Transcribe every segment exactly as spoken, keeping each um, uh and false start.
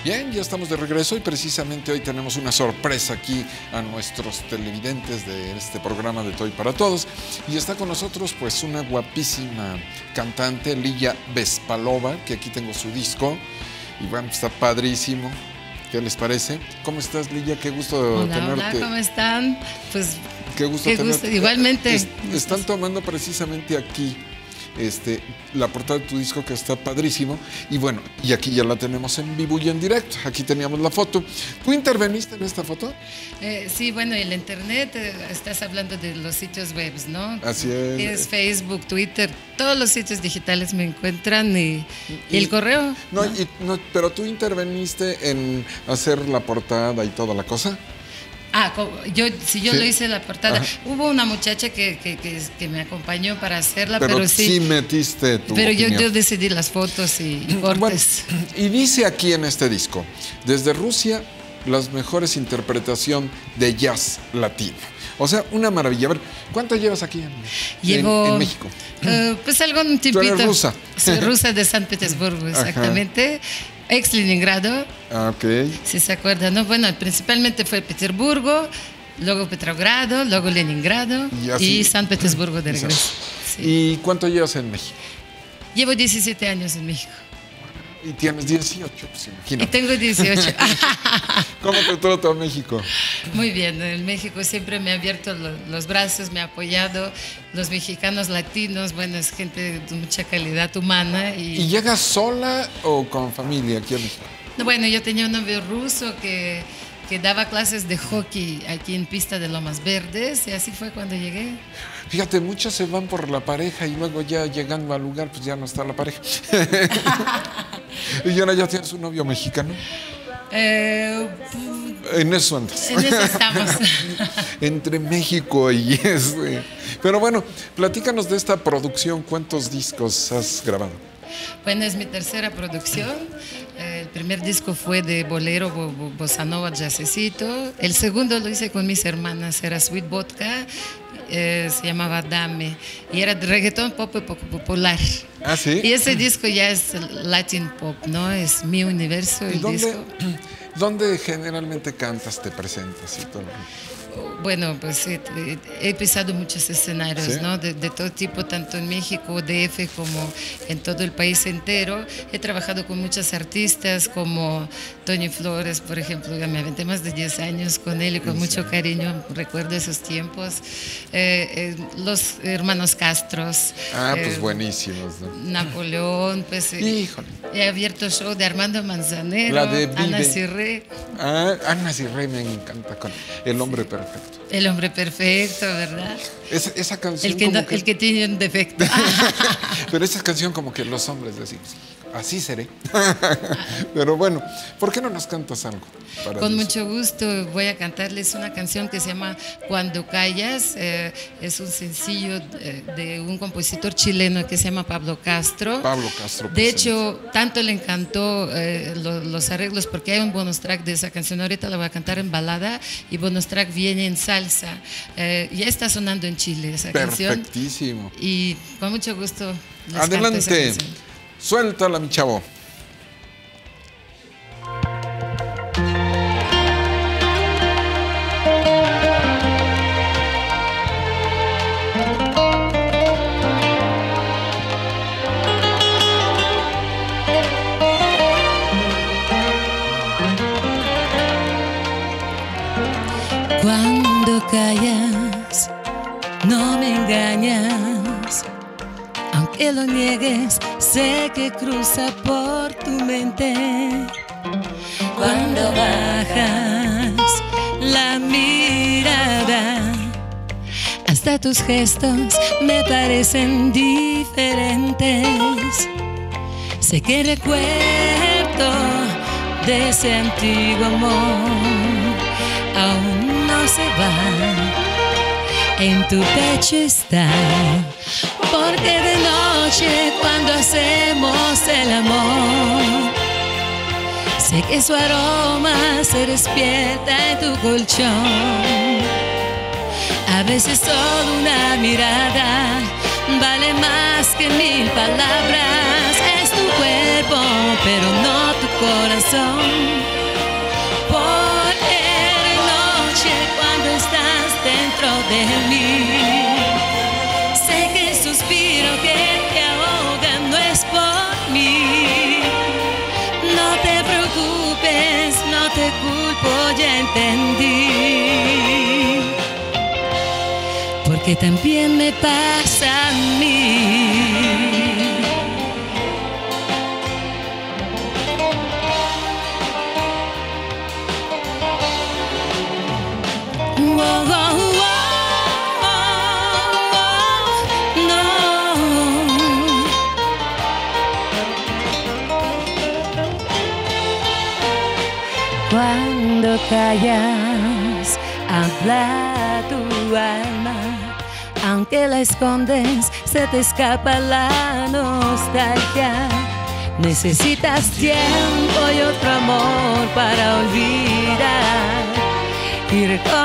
Bien, ya estamos de regreso y precisamente hoy tenemos una sorpresa aquí a nuestros televidentes de este programa de Toy para Todos. Y está con nosotros pues una guapísima cantante, Liya Bespalova, que aquí tengo su disco. Y bueno, está padrísimo. ¿Qué les parece? ¿Cómo estás, Liya? Qué gusto hola, tenerte. Hola, ¿cómo están? Pues qué gusto qué tenerte. Gusto. Igualmente. Es, están tomando precisamente aquí Este, la portada de tu disco, que está padrísimo. Y bueno, y aquí ya la tenemos en vivo y en directo. Aquí teníamos la foto. ¿Tú interveniste en esta foto? Eh, sí, bueno, el internet, eh, estás hablando de los sitios web, ¿no? Así es. Es Facebook, Twitter, todos los sitios digitales me encuentran y, y, y el correo. No, ¿no? Y, no, pero tú interveniste en hacer la portada y toda la cosa. Ah, yo, si yo sí. lo hice la portada. Ajá. Hubo una muchacha que, que, que, que me acompañó para hacerla, pero, pero sí. sí metiste tu Pero yo, opinión. yo decidí las fotos y cortes. Bueno, y dice aquí en este disco, desde Rusia, las mejores interpretación de jazz latino. O sea, una maravilla. A ver, ¿cuánto llevas aquí en, Llevo, en, en México? Uh, pues algún tipito. ¿Tú eres rusa? Soy rusa de San Petersburgo, exactamente. Ajá. Ex Leningrado, ah, ok. Si se acuerdan, ¿no? Bueno, principalmente fue Petersburgo, luego Petrogrado, luego Leningrado y, así, y San Petersburgo de regreso. Sí. ¿Y cuánto llevas en México? Llevo diecisiete años en México. Y tienes dieciocho, pues imagínate. Y tengo dieciocho. ¿Cómo te trata México? Muy bien, en México siempre me ha abierto los brazos, me ha apoyado. Los mexicanos latinos, bueno, es gente de mucha calidad humana. ¿Y, ¿Y llegas sola o con familia aquí a México? Bueno, yo tenía un novio ruso que, que daba clases de hockey aquí en pista de Lomas Verdes y así fue cuando llegué. Fíjate, muchos se van por la pareja y luego ya llegando al lugar, pues ya no está la pareja. ¿Y ahora ya tienes un novio mexicano? Eh, en eso andas. En eso estamos. Entre México y este. Pero bueno, platícanos de esta producción. ¿Cuántos discos has grabado? Bueno, es mi tercera producción. El primer disco fue de bolero, bo, bo, bossa nova, jazzecito. El segundo lo hice con mis hermanas, era Sweet Vodka. Eh, se llamaba Dame y era de reggaetón pop y poco popular. ¿Ah, sí? Y ese disco ya es Latin pop, ¿no? Es mi universo, el ¿Y dónde, disco. ¿Dónde generalmente cantas, te presentas y todo? Bueno, pues he, he pisado muchos escenarios, ¿sí? ¿no? De, de todo tipo, tanto en México, D F, como en todo el país entero. He trabajado con muchos artistas como Tony Flores, por ejemplo. Ya me aventé más de diez años con él y con mucho cariño recuerdo esos tiempos. Eh, eh, los hermanos Castros. Ah, pues eh, buenísimos, ¿no? Napoleón, pues. Híjole. He abierto show de Armando Manzanero, La de Ana Cirré. Ah, Ana Cirré me encanta con El Hombre Perfecto. El Hombre Perfecto, ¿verdad? Esa, esa canción el que, no, que... el que tiene un defecto. Pero esa canción como que los hombres decimos, así seré. Pero bueno, ¿por qué no nos cantas algo? Con decir? Mucho gusto voy a cantarles una canción que se llama Cuando Callas. Eh, es un sencillo de, de un compositor chileno que se llama Pablo Castro. Pablo Castro. De hecho, tanto le encantó eh, los, los arreglos porque hay un bonus track de esa canción. Ahorita la voy a cantar en balada y bonus track viene en salsa. Eh, ya está sonando en Chile esa canción. Perfectísimo. Y con mucho gusto les Adelante. canto esa canción. Suéltala, mi chavo. Cuando callas, no me engañas. Aunque lo niegues, sé que cruza por tu mente. Cuando bajas la mirada, hasta tus gestos me parecen diferentes. Sé que recuerdo de ese antiguo amor aún no se va. En tu pecho está. Porque de noche cuando hacemos el amor, sé que su aroma se despierta en tu colchón. A veces solo una mirada vale más que mil palabras. Es tu cuerpo, pero no tu corazón. Por la noche cuando estás dentro de mí, sé que el suspiro que te ahoga no es por mí. No te preocupes, no te culpo, ya entendí. Porque también me pasa a mí. Oh, oh, oh, oh, no. Cuando callas, habla tu alma. Aunque la escondes, se te escapa la nostalgia. Necesitas tiempo y otro amor para olvidar y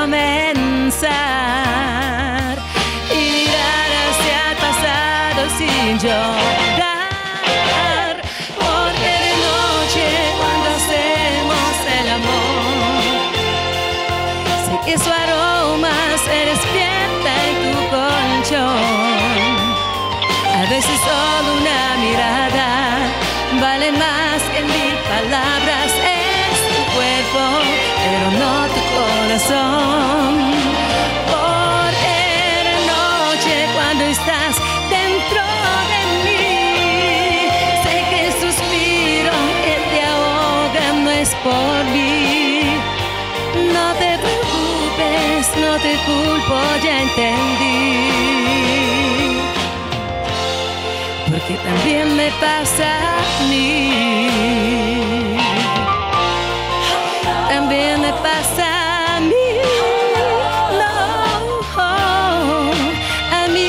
recomenzar y mirar hacia el pasado sin llorar. Porque de noche cuando hacemos el amor, sé que su aroma se despierta en tu colchón. A veces solo una mirada vale más que mil palabras. Es tu cuerpo, pero no tu corazón. Por la noche cuando estás dentro de mí, sé que el suspiro que te ahoga no es por mí. No te preocupes, no te culpo, ya entendí. Porque también me pasa a mí. También me pasa a mí. No, a mí.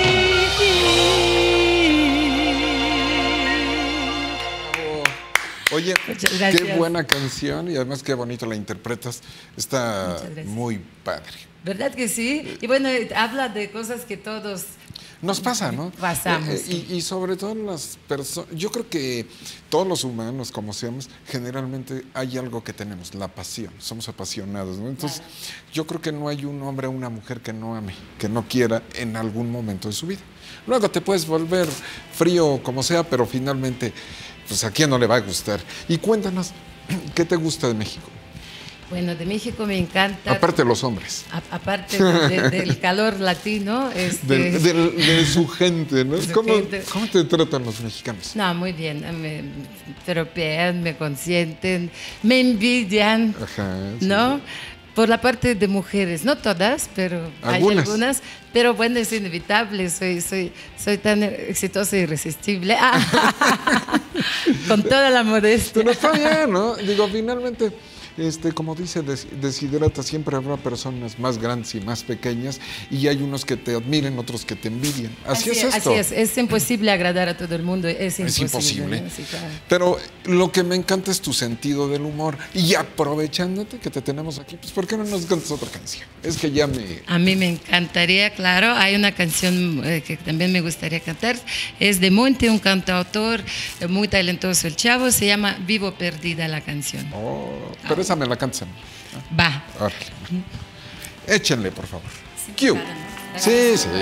Oye, qué buena canción y además qué bonito la interpretas. Está muy padre. ¿Verdad que sí? Y bueno, habla de cosas que todos nos pasa, ¿no? Pasamos. Eh, eh, y, y sobre todo las personas, yo creo que todos los humanos, como seamos, generalmente hay algo que tenemos, la pasión, somos apasionados, ¿no? Entonces, claro, yo creo que no hay un hombre o una mujer que no ame, que no quiera en algún momento de su vida. Luego te puedes volver frío como sea, pero finalmente, pues a quién no le va a gustar. Y cuéntanos, ¿qué te gusta de México? Bueno, de México me encanta. Aparte de los hombres. A, aparte de, de, del calor latino. Este, de, de, de su gente, ¿no? Su ¿Cómo, gente. ¿Cómo te tratan los mexicanos? No, muy bien. Me tropean, me consienten, me envidian. Ajá, sí. ¿No? Por la parte de mujeres, no todas, pero algunas. Hay algunas. Pero bueno, es inevitable, soy, soy, soy tan exitosa e irresistible. Ah, con toda la modestia. Pero está bien, ¿no? Digo, finalmente, este, como dice Des Desiderata, siempre habrá personas más grandes y más pequeñas y hay unos que te admiren, otros que te envidian. Así, así es esto. Así es, es imposible agradar a todo el mundo, es imposible. Es imposible. ¿No? Sí, claro. Pero lo que me encanta es tu sentido del humor y aprovechándote que te tenemos aquí, pues ¿por qué no nos cantas otra canción? Es que ya me... A mí me encantaría, claro, hay una canción eh, que también me gustaría cantar, es de Monte, un cantautor eh, muy talentoso, el chavo, se llama Vivo Perdida la canción. Oh, pero esa me la cantas a mí. Va. Órale. Échenle, por favor. Sí, Q. Sí, sí.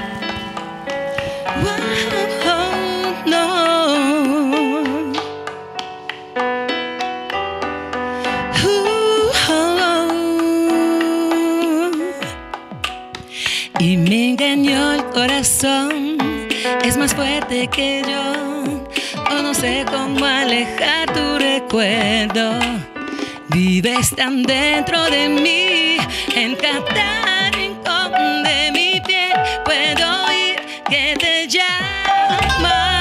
Wow, no. Y me engañó el corazón, es más fuerte que yo, o no sé cómo alejar tu recuerdo. Vives tan dentro de mí, en cada rincón de mi piel puedo oír que te llama.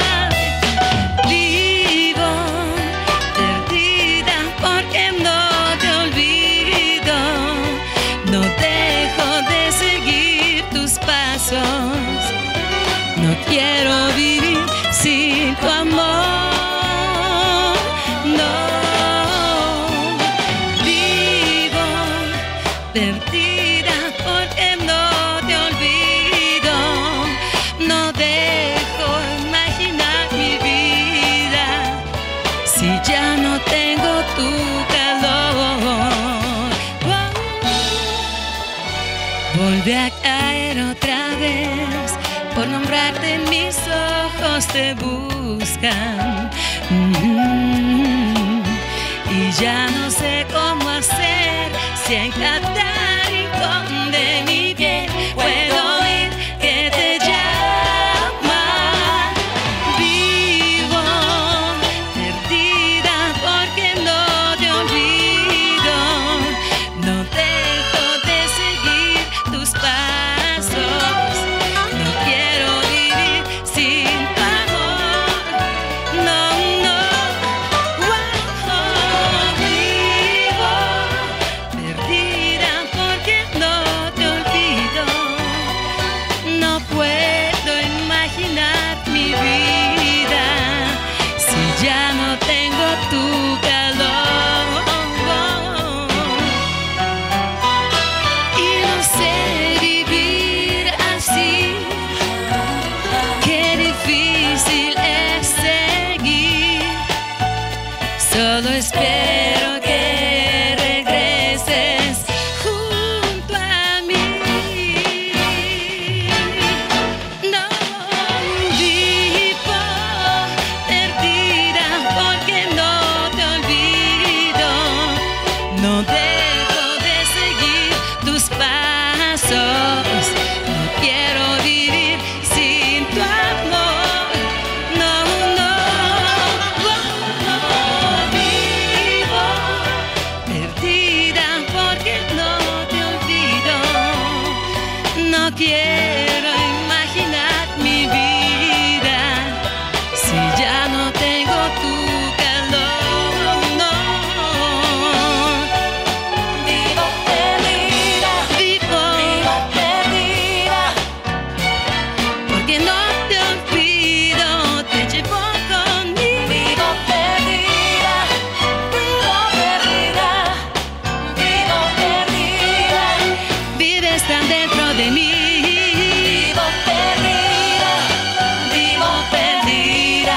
Vivo perdida porque no te olvido, no dejo de seguir tus pasos, no quiero vivir sin tu amor. Perdida porque no te olvido, no dejo imaginar mi vida Volví a caer otra vez, por nombrarte en mis ojos te buscan. Mm-hmm. Y ya no sé cómo hacer, si en cada rincón de mi piel puedo oír que te llama. Vivo perdida porque no te olvido, no dejo de seguir tus pasos, no quiero vivir sin tu amor, no, no. Wow, vivo perdida porque no te olvido, no puedo imaginar mi vida si ya no tengo tu calor. Y no sé vivir así, qué difícil es seguir. Solo espero que regreses junto a mí. No vivo perdida porque no te olvido, no dejo de seguir tus pasos, no quiero vivir sin tu amor, no, no. Vivo perdida porque no te olvido, no quiero imaginar mi vida si ya no tengo tu calor, no. Vivo perdida, vivo, vivo perdida, porque no te olvido, te llevo conmigo. Vivo perdida, vivo perdida, vivo perdida, vives tan dentro de mí. Vivo perdida, vivo perdida.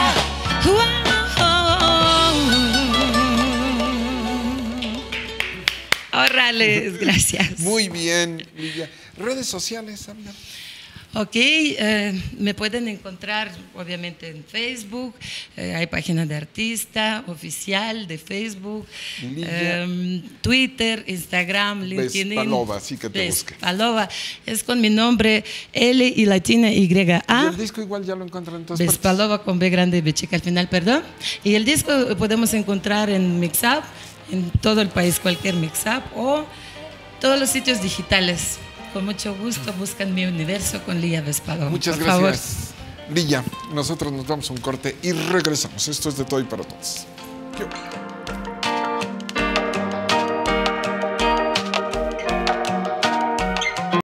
Wow. Órale, gracias. Muy bien, Lilla. Redes sociales, amiga. Ok, eh, me pueden encontrar obviamente en Facebook, eh, hay página de artista oficial de Facebook, eh, Twitter, Instagram, LinkedIn. Vespalova, sí que te busque. Vespalova, es con mi nombre L y latina Y A. Y el disco igual ya lo encuentran en todas partes. Vespalova con B grande y B chica al final, perdón. Y el disco podemos encontrar en Mixup, en todo el país, cualquier Mixup o todos los sitios digitales. Con mucho gusto buscan Mi Universo con Lilla Vespalova. Muchas por gracias, favor. Lilla. Nosotros nos damos un corte y regresamos. Esto es de Toy para Todos. ¿Qué?